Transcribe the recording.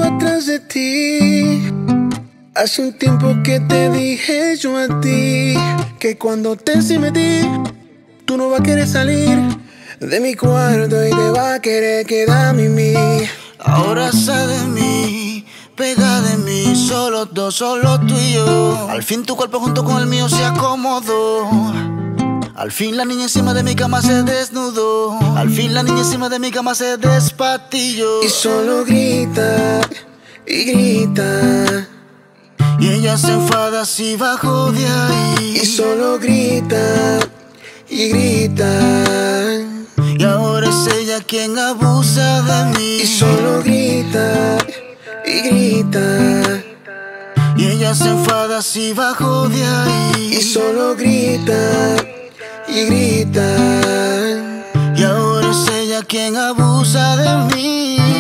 atrás de ti. Hace un tiempo que te dije yo a ti que cuando te encima de ti, tú no vas a querer salir de mi cuarto y te vas a querer quedar a mí. Ahora sé de mí, pega de mí, solo dos, solo tú y yo. Al fin tu cuerpo junto con el mío se acomodó. Al fin la niña encima de mi cama se desnudó. Al fin la niña encima de mi cama se despatilló. Y solo grita y grita. Y ella se enfada si bajo de ahí. Y solo grita y grita. Y ahora es ella quien abusa de mí. Y solo grita y grita. Y ella se enfada si bajo de ahí. Y solo grita y grita. Y ahora es ella quien abusa de mí.